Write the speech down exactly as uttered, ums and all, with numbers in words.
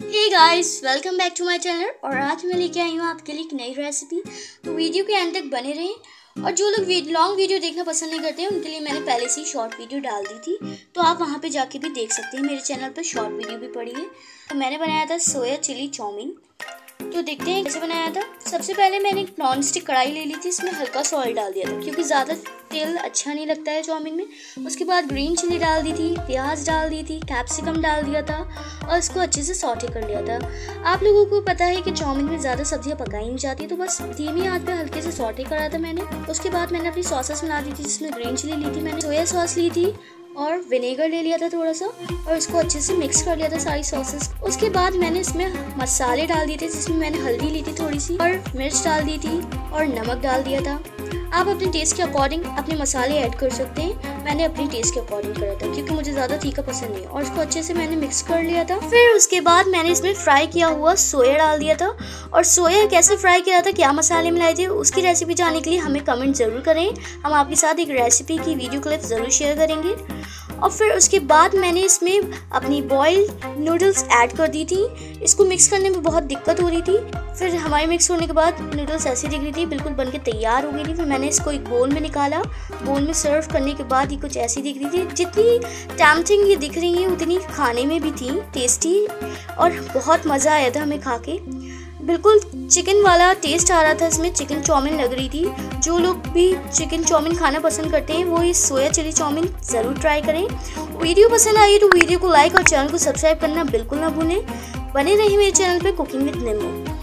Hey guys, welcome back to my channel. और आज मैं लेके आई हूँ आपके लिए एक नई रेसिपी। तो वीडियो के एंड तक बने रहें। और जो लोग लॉन्ग वीडियो देखना पसंद नहीं करते हैं उनके लिए मैंने पहले से ही शॉर्ट वीडियो डाल दी थी, तो आप वहाँ पे जाके भी देख सकते हैं। मेरे चैनल पर शॉर्ट वीडियो भी पड़ी है। तो मैंने बनाया था सोया चिली चाउमीन। तो देखते हैं कैसे बनाया था। सबसे पहले मैंने एक नॉन स्टिक कढ़ाई ले ली थी, इसमें हल्का सा ऑयल डाल दिया था क्योंकि ज़्यादा तेल अच्छा नहीं लगता है चाउमीन में। उसके बाद ग्रीन चिली डाल दी थी, प्याज डाल दी थी, कैप्सिकम डाल दिया था और इसको अच्छे से सॉटे कर लिया था। आप लोगों को पता है कि चाउमीन में ज़्यादा सब्जियां पकाई नहीं जाती, तो बस धीमी आंच पे हल्के से सॉटे करा था मैंने। उसके बाद मैंने अपनी सॉसेस बना दी थी, जिसमें ग्रीन चिली ली थी, मैंने सोया सॉस ली थी और विनेगर ले लिया था थोड़ा सा, और इसको अच्छे से मिक्स कर लिया था सारी सॉसेस। उसके बाद मैंने इसमें मसाले डाल दिए थे, जिसमें मैंने हल्दी ली थी थोड़ी सी और मिर्च डाल दी थी और नमक डाल दिया था। आप अपने टेस्ट के अकॉर्डिंग अपने मसाले ऐड कर सकते हैं। मैंने अपने टेस्ट के अकॉर्डिंग करा था क्योंकि मुझे ज़्यादा तीखा पसंद नहीं है। और इसको अच्छे से मैंने मिक्स कर लिया था। फिर उसके बाद मैंने इसमें फ्राई किया हुआ सोया डाल दिया था। और सोया कैसे फ्राई किया था, क्या मसाले मिलाए थे, उसकी रेसिपी जानने के लिए हमें कमेंट ज़रूर करें। हम आपके साथ एक रेसिपी की वीडियो क्लिप ज़रूर शेयर करेंगे। और फिर उसके बाद मैंने इसमें अपनी बॉइल्ड नूडल्स ऐड कर दी थी। इसको मिक्स करने में बहुत दिक्कत हो रही थी। फिर हमारी मिक्स होने के बाद नूडल्स ऐसी दिख रही थी, बिल्कुल बनके तैयार हो गई थी। फिर मैंने इसको एक बोल में निकाला। बोल में सर्व करने के बाद ये कुछ ऐसी दिख रही थी। जितनी टेम्पटिंग ये दिख रही है उतनी खाने में भी थी टेस्टी, और बहुत मज़ा आया था हमें खा के। बिल्कुल चिकन वाला टेस्ट आ रहा था इसमें, चिकन चाउमीन लग रही थी। जो लोग भी चिकन चाउमीन खाना पसंद करते हैं वो इस सोया चिली चाउमीन ज़रूर ट्राई करें। वीडियो पसंद आई तो वीडियो को लाइक और चैनल को सब्सक्राइब करना बिल्कुल ना भूलें। बने रहिए मेरे चैनल पे कुकिंग विद निम्मो।